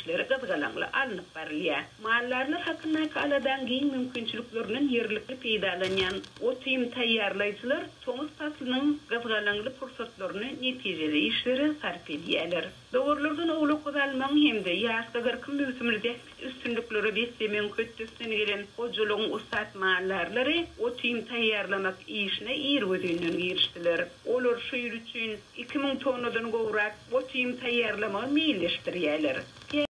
işleri gızgalaňly alınıp barylýar. Mallarlar hakynda kaladan giň mümkinçiliklerinin ýerlikli peýdalanýan o team taýýarlaýjylar soňuz faslynyň gızgalaňly pursatlaryny netijeli işleri sarf edýärler. Dogurlardan ogluk gozalmaň hemde ýaşda gyrkym mövsüminde üstünlikleri beslemeň kötüsüne gelen hojuluň ustat mallarlary o team taýýarlamak işine ýerwediňden girişdiler. Olar şu ýer üçin 2000 tonnadan gowrak o team taýýarlamagy meýilleşdirýärler.